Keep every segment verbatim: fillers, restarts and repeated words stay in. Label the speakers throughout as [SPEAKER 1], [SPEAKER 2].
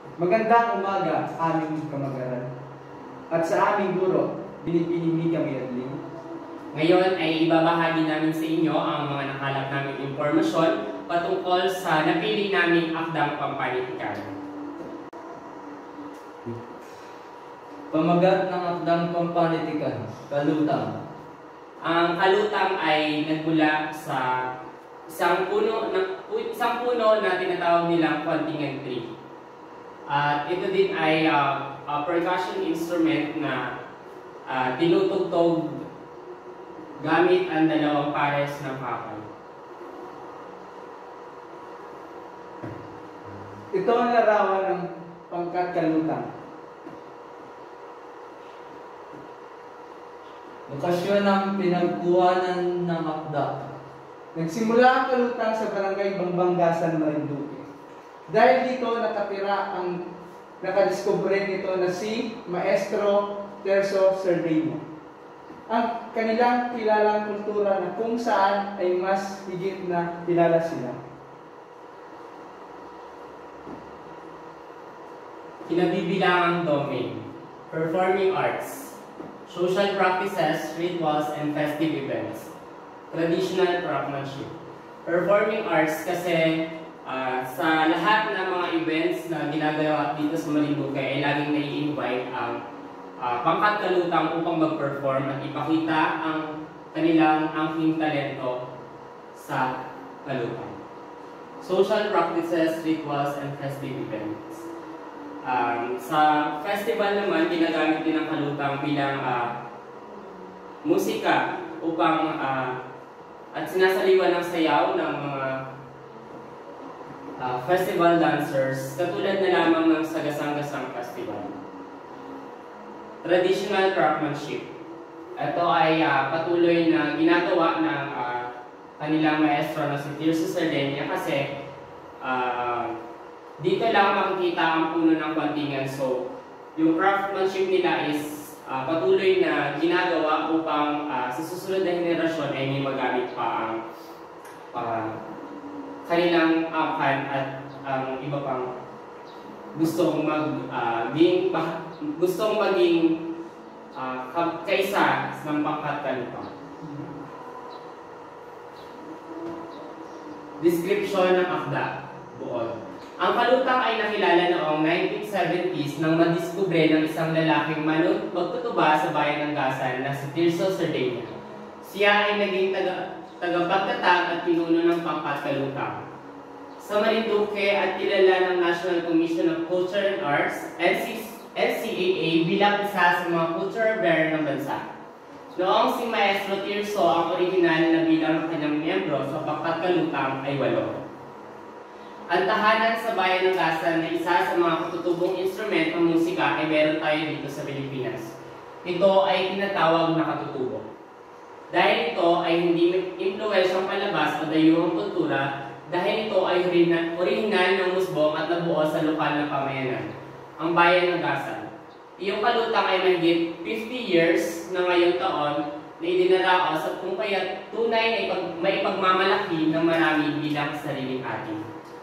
[SPEAKER 1] Magandang umaga, aming kamag-aral. At sa aming guro, binipinimi kami adling.
[SPEAKER 2] Ngayon ay ibabahagi namin sa inyo ang mga nakalap naming impormasyon patungkol sa napili naming akdang pampanitikan.
[SPEAKER 3] Pamagat ng akdang pampanitikan, kalutang.
[SPEAKER 2] Ang kalutang ay nagmula sa isang puno na, isang puno na tinatawag nilang Quantingan tree. At ito din ay uh, a percussion instrument na uh, tinutugtog gamit ang dalawang pares ng kapal.
[SPEAKER 1] Ito ang larawan ng pangkat kalutang.
[SPEAKER 3] Lokasyon ng pinagkuhanan ng akda.
[SPEAKER 1] Nagsimula ang kalutang sa barangay Bangbangasan, Marinduque. Dahil dito nakatira ang nakadiskubre nito na si Maestro Terso Cerdeña. Ang kanilang kilalang kultura na kung saan ay mas higit na kilala sila.
[SPEAKER 2] Kinabibilangang domain, performing arts, social practices, rituals, and festive events, traditional craftsmanship. Performing arts kasi uh, sa lahat ng mga events na ginagawa dito sa Marinduque ay laging nai-invite ang uh, pangkat kalutang upang mag-perform at ipakita ang kanilang angking talento sa kalutang. Social practices, rituals, and festive events. Um, sa festival naman, ginagamit din ang kalutang bilang uh, musika upang uh, at sinasaliwan ng sayaw ng mga uh, festival dancers katulad na lamang ng Sagasang-Gasang Festival. Traditional craftsmanship. Ito ay uh, patuloy na ginagawa ng uh, kanilang maestro na si Tirso Cerdeña kasi uh, dito lang makikita ang puno ng Quantingan. So, yung craftsmanship nila is uh, patuloy na ginagawa upang uh, sa susunod na henerasyon ay may magamit pa ang uh, kanilang angkan at ang um, iba pang gustong mag uh, being, gustong maging uh, kaysa ng pangkat kalutang. Description ng akda, buod. Ang kalutang ay nakilala noong nineteen seventies nang madiskubre ng isang lalaking manut magtutuba sa bayan ng Gasan na si Tirso Cerdeña. Siya ay naging taga, tagapagtatag at pinuno ng pangkat kalutang sa Marinduque at kilala ng National Commission of Culture and Arts, N C A A, bilang isa sa mga cultural bearer ng bansa. Noong si Maestro Tirso ang original na bilang ng kanyang miyembro sa pangkat kalutang ay walo. Ang tahanan sa bayan ng Gasan na isa sa mga katutubong instrument ng musika ay meron tayo dito sa Pilipinas. Ito ay tinatawag na katutubo. Dahil ito ay hindi impluwensyang palabas o dayuhang kultura, dahil ito ay orihinal ng musbong at nabuo sa lokal na pamayanan, ang bayan ng Gasan. Iyong kalutang ay mahigit fifty years na ngayong taon na idinaraos at kung kaya tunay na may pagmamalaki ng marami bilang sariling atin.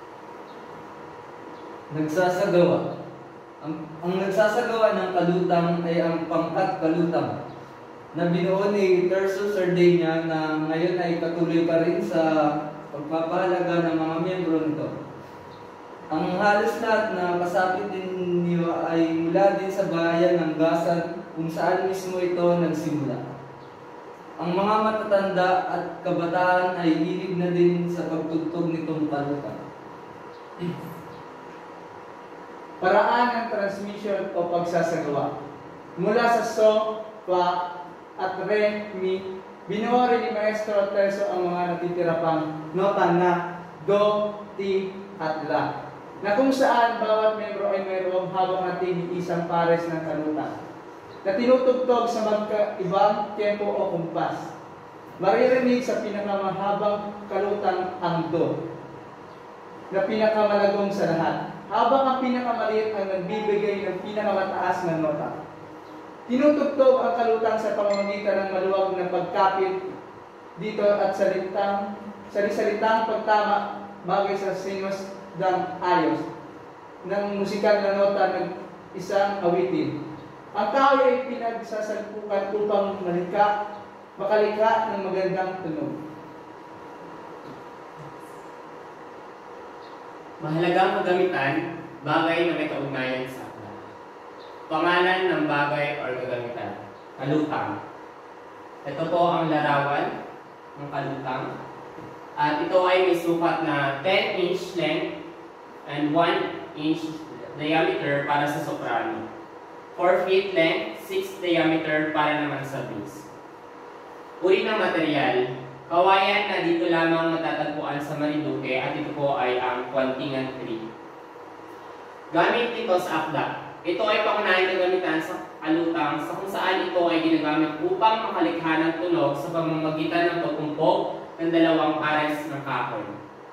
[SPEAKER 3] Nagsasagawa. Ang, ang nagsasagawa ng kalutang ay ang pangkat kalutang na binuo ni Tirso Cerdeña na ngayon ay patuloy pa rin sa pagpapahalaga ng mga miyembro nito. Ang halos lahat na kasapit din niyo ay mula din sa bayan ng Gasan kung saan mismo ito nagsimula. Ang mga matatanda at kabataan ay hilig na din sa pagtugtog nitong kalutang.
[SPEAKER 1] Paraan ng transmission o pagsasagawa. Mula sa so, fa, at re, mi, binuo rin ni Maestro Terso ang mga natitira pang nota na do, ti, at la, na kung saan bawat membro ay mayroong habang natin isang pares ng kalutang na tinutugtog sa magkaibang tempo o kumpas. Maririnig sa pinakamahabang kalutang ang do, na pinakamalagong sa lahat, habang ang pinakamaliit ang nagbibigay ng pinakamataas na nota. Tinutugtog ang kalutang sa pamamagitan ng maluwag na pagkapit dito at salitang, salisalitang pagtama bagay sa sinos ng ayos. ng musikal na nota ng isang awitin. Ang kahoy ay pinagsasalpukan upang malika, makalikha ng magandang tunog.
[SPEAKER 2] Mahalagang kagamitan, bagay na may kaugnayan sa akda. Pangalan ng bagay o kagamitan, kalutang. Ito po ang larawan ng kalutang. At ito ay may sukat na ten inch length and one inch diameter para sa soprano. four feet length, six diameter para naman sa bass. Uri ng material, kawayan na dito lamang matatagpuan sa Marinduque at ito po ay ang Kwantingan tree. Gamit ito sa akda. Ito ay pangunahing kagamitan sa kalutang sa kung saan ito ay ginagamit upang makalikha ng tunog sa pamamagitan ng pagkumpog ng dalawang pares ng kahoy.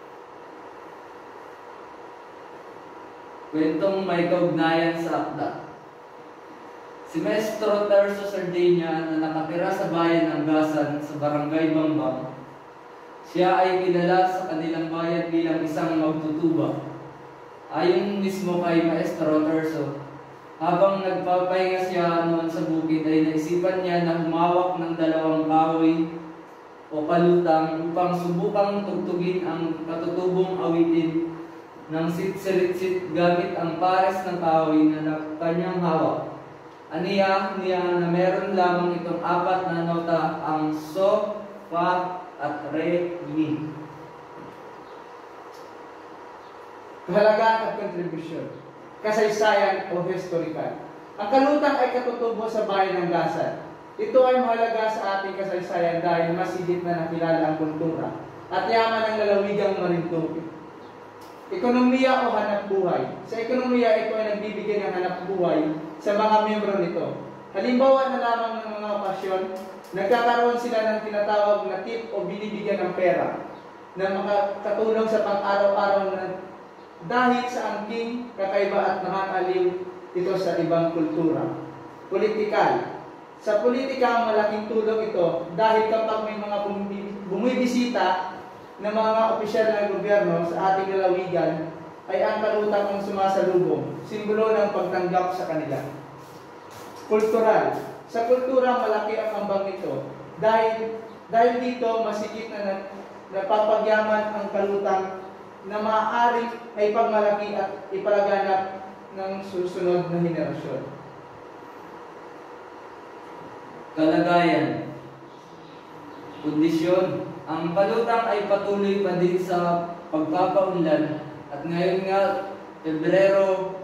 [SPEAKER 3] Kwentong may kaugnayan sa akda. Si Maestro Terso Sardegna na nakatira sa bayan ng Gasan sa Barangay Bambang, siya ay kilala sa kanilang bayan bilang isang magtutuba. Ayon mismo kay Maestro Terso, habang nagpapahinga siya noon sa bukid ay naisipan niya na humawak ng dalawang kahoy o kalutang upang subukang tugtugin ang katutubong awitin ng sit-sirit-sit gamit ang pares ng kahoy na kanyang hawak. Aniya niya na meron lamang itong apat na nota, ang So, Fa, at Re, Mi.
[SPEAKER 1] Kahalagaan at kontribusyon, kasaysayan o historical. Ang kalutang ay katutubo sa bayan ng Gasan. Ito ay mahalaga sa ating kasaysayan dahil mas higit na nakilala ang kultura at yaman ng lalawigang Marinduque. Ekonomiya o hanap buhay. Sa ekonomiya, ito ay nagbibigay ng hanap buhay sa mga miyembro nito. Halimbawa na lamang ng mga okasyon, nagkakaroon sila ng tinatawag na tip o binibigyan ng pera na makatulong sa pang-araw-araw na dahil sa angking, kakaiba at nakakaliw ito sa ibang kultura. Politikal. Sa politika, ang malaking tulong ito dahil kapag may mga bumibisita ng mga opisyal ng gobyerno sa ating lalawigan, ay ang kalutang ang sumasalubong, simbolo ng pagtanggap sa kanila. Kultural. Sa kultura, malaki ang ambang nito. Dahil, dahil dito, masikip na napapagyaman ang kalutang na maaaring ay pagmalaki at ipalaganap ng susunod na henerasyon.
[SPEAKER 3] Kalagayan. Kondisyon. Ang kalutang ay patuloy pa din sa pagpapaunlad at ngayon nga, Pebrero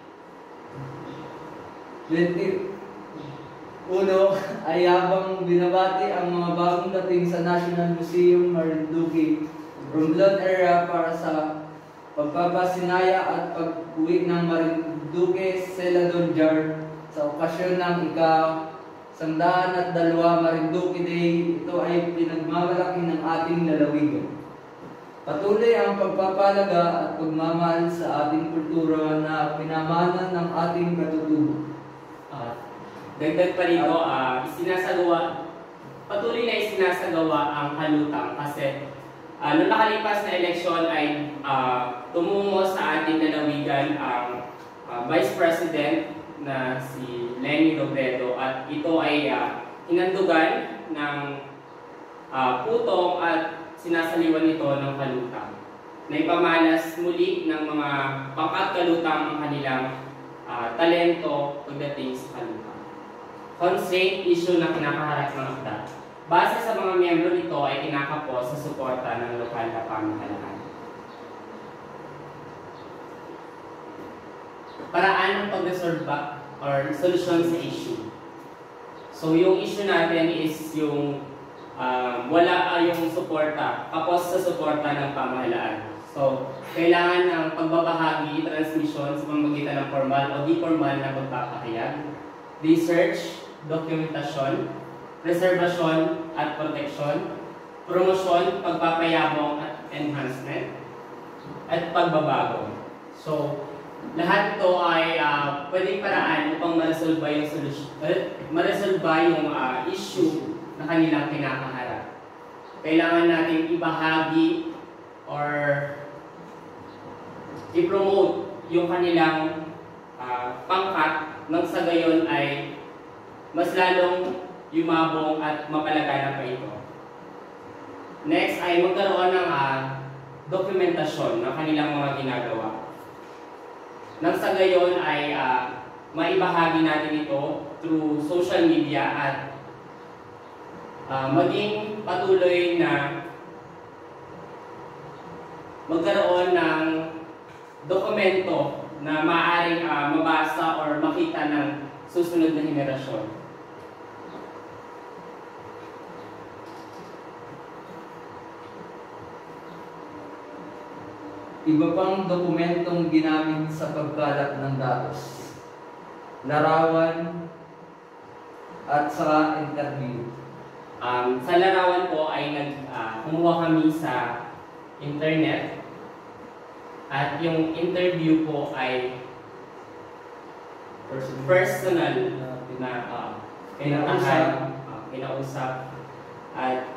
[SPEAKER 3] twenty-one ay habang binabati ang mga bagong dating sa National Museum Marinduque Romblon area para sa pagpapasinaya at pag-uwi ng Marinduque Celadon Jar sa okasyon ng ika Sandaan at dalawa Marinduque Day. Ito ay pinagmamalaki ng ating lalawigan. Patuloy ang pagpapalaga at pagmamahal sa ating kultura na pinamanan ng ating katutubo.
[SPEAKER 2] Uh, dagdag pa rito, uh, isinasagawa, patuloy na isinasagawa ang kalutang kasi uh, noong nakalipas na eleksyon ay uh, tumungo sa ating lalawigan ang uh, Vice President na si Lenny Robredo at ito ay uh, hinandugan ng uh, putong at sinasaliwan nito ng kalutang. Naipamalas muli ng mga pangkat kalutang ang kanilang uh, talento pagdating sa kalutang. Constraint issue na kinakaharap ng akda. Base sa mga miyembro nito ay kinakapos sa suporta ng lokal na pamahalaan. Paraan ng pag-resolve or solusyon sa issue. So yung issue natin is yung um, wala uh, yung suporta, kapos sa suporta ng pamahalaan. So kailangan ng pagbabahagi, transmission sa pamamagitan ng formal o di-formal na pagpapahayag, research, dokumentasyon, preservasyon at proteksyon, promosyon, pagpapayabong at enhancement, at pagbabago. So lahat ito ay uh, pwedeng paraan upang ma-resolve yung solusyon, uh, ma-resolve yung uh, issue na kanilang kinakaharap. Kailangan natin ibahagi or i-promote yung kanilang uh, pangkat nang sa gayon ay mas lalong yumabong at mapalagana pa ito. Next ay magkaroon ng uh, dokumentasyon ng kanilang mga ginagawa. Nang sa gayon ay uh, maibahagi natin ito through social media at uh, maging patuloy na magkaroon ng dokumento na maaaring uh, mabasa or makita ng susunod na henerasyon.
[SPEAKER 3] Iba pang dokumentong ginamit sa pagkalat ng datos, larawan, at sa interview.
[SPEAKER 2] Um, sa larawan po ay nag, uh, kumuha kami sa internet at yung interview po ay
[SPEAKER 3] Personal,
[SPEAKER 2] personal
[SPEAKER 3] na
[SPEAKER 2] na uh,
[SPEAKER 3] kinausap.
[SPEAKER 2] uh, kinausap at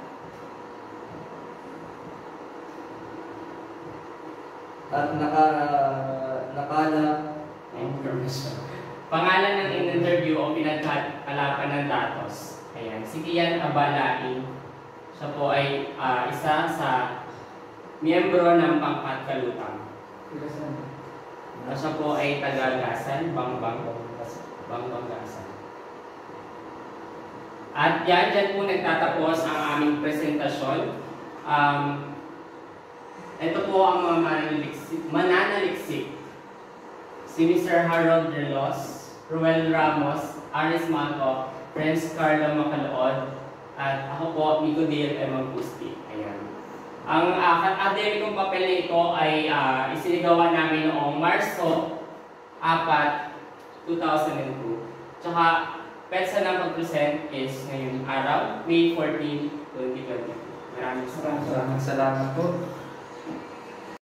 [SPEAKER 3] at naka, nakala
[SPEAKER 2] information. Pangalan ng in-interview o pinagkalapan ng datos. Ayan, si Kian Abalain. Siya po ay uh, isa sa miyembro ng Pangkat Kalutang. Uh, siya po ay taga-Gasan, Bangbang, Bangbang-Gasan. At yan, dyan po nagtatapos ang aming presentasyon. Um, ito po ang mga mananaliksik, mananaliksik. Si Mister Harold Relos, Ruel Ramos, Aris Manco, Friends Carlo Macalood, at ako po, Mico Dale M. Pusti. Ayan. Ang uh, akademikong papel na ito ay uh, isinigawa namin noong Marso four, two thousand two. Tsaka, petsa ng pag-present is ngayong araw, May fourteenth, twenty twenty-two. Maraming salamat.
[SPEAKER 3] Maraming salamat po.